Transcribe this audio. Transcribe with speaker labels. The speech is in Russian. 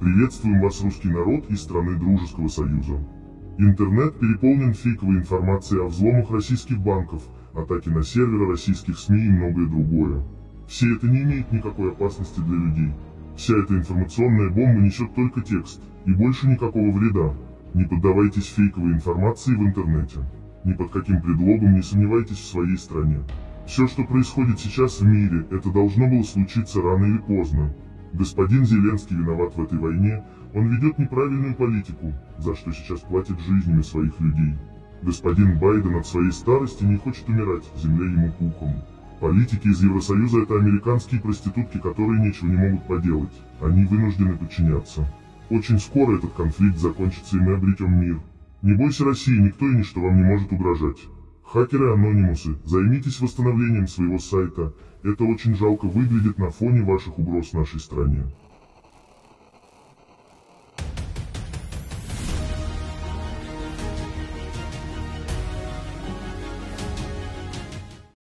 Speaker 1: Приветствуем вас, русский народ из страны Дружеского Союза. Интернет переполнен фейковой информацией о взломах российских банков, атаке на серверы российских СМИ и многое другое. Все это не имеет никакой опасности для людей. Вся эта информационная бомба несет только текст, и больше никакого вреда. Не поддавайтесь фейковой информации в интернете. Ни под каким предлогом не сомневайтесь в своей стране. Все, что происходит сейчас в мире, это должно было случиться рано или поздно. Господин Зеленский виноват в этой войне, он ведет неправильную политику, за что сейчас платит жизнями своих людей. Господин Байден от своей старости не хочет умирать, земля ему пухом. Политики из Евросоюза — это американские проститутки, которые ничего не могут поделать. Они вынуждены подчиняться. Очень скоро этот конфликт закончится, и мы обретем мир. Не бойся России, никто и ничто вам не может угрожать. Хакеры-анонимусы, займитесь восстановлением своего сайта. Это очень жалко выглядит на фоне ваших угроз нашей стране.